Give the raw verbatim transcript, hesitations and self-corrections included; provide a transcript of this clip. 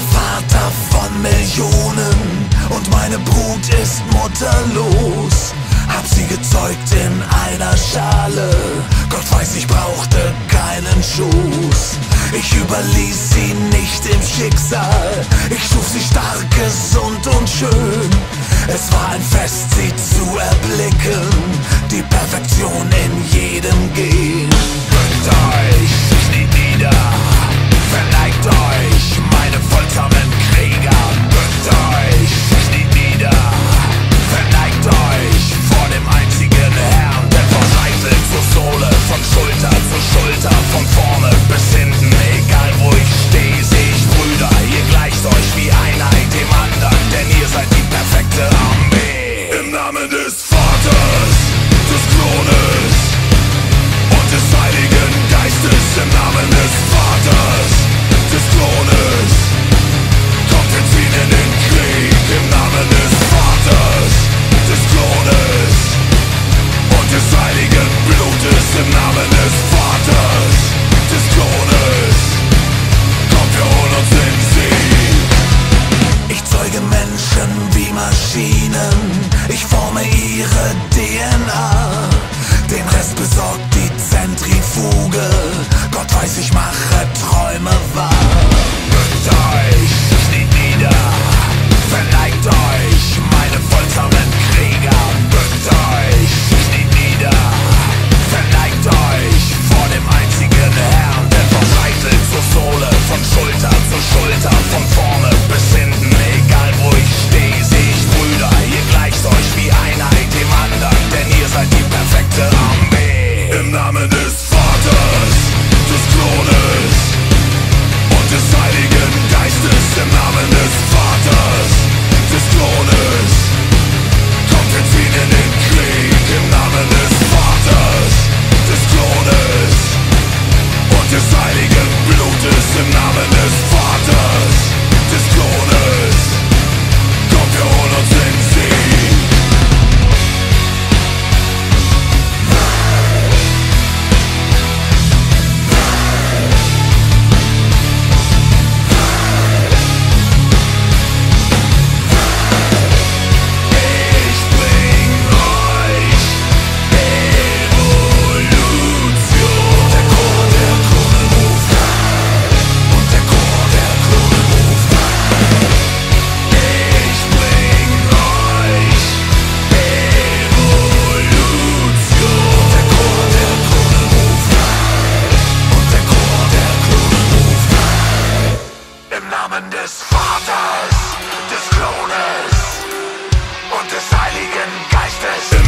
der Vater von Millionen und meine Brut ist mutterlos. Hab sie gezeugt in einer Schale, Gott weiß, ich brauchte keinen Schoß. Ich überließ sie nicht im Schicksal, ich schuf sie stark, gesund und schön. Es war ein Fest, sie zu erblicken, die Perfektion in jedem Gen. Bückt euch, kniet nieder, verneigt euch, meine folgsamen Krieger. Bückt euch, kniet nieder, verneigt euch vor dem einzigen Herrn, der von Scheitel zur Sohle, von Schulter zu Schulter, von vorne bis hinten. Egal wo ich stehe, seh ich Brüder, ihr gleicht euch wie Einheit dem anderen, denn ihr seid die perfekte Armee. Im Namen des Vaters, des Sohnes und des Heiligen Geistes. Im Namen des Vaters, des Sohnes, kommt, wir ziehen in den Krieg. Im Namen des Vaters, des Sohnes und des Heiligen Blutes. Im Namen des Vaters, des Sohnes, kommt, wir holen uns den Sieg. Ich zeuge Menschen wie Maschinen, ich forme ihre D N A. Den Rest besorgt die Zentrifuge, Gott weiß, ich mache Träume wahr. Bückt euch, kniet nieder, verneigt euch, meine folgsamen Krieger. Bückt euch, kniet nieder, verneigt euch vor dem einzigen Herrn, der von Scheitel zur Sohle, von Schulter zu Schulter, von vorne bis hinten. Egal wo ich stehe, seh ich Brüder, ihr gleicht euch wie Einheit dem anderen, denn ihr seid die perfekte Armee. Im Namen des Vaters, des Sohnes und des Heiligen Geistes. Im Namen des Vaters, des Sohnes, kommt, wir ziehen in den Krieg. Im Namen des Vaters, des Sohnes und des Heiligen Blutes. Im Namen des Vaters, des Sohnes, kommt, wir holen uns den Sieg. Im Namen des Vaters, des Sohnes und des Heiligen Geistes.